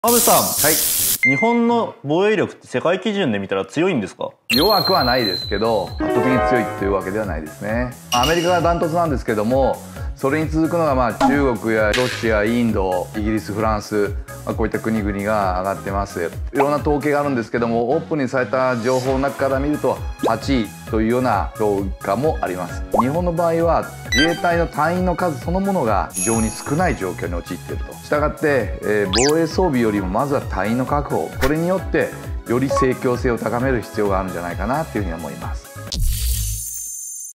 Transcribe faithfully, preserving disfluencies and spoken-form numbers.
安部さん、 はい。 日本の防衛力って世界基準で見たら強いんですか？ 弱くはないですけど、圧倒的に強いっていうわけではないですね。アメリカがダントツなんですけども、それに続くのがまあ中国やロシア、インド、イギリス、フランス、まあ、こういった国々が上がってます。いろんな統計があるんですけども、オープンにされた情報の中から見るとはちいというような評価もあります。日本の場合は自衛隊の隊員の数そのものが非常に少ない状況に陥っていると。したがって、えー、防衛装備よりもまずは隊員の確保、これによってより盛況性を高める必要があるんじゃないかなというふうに思います。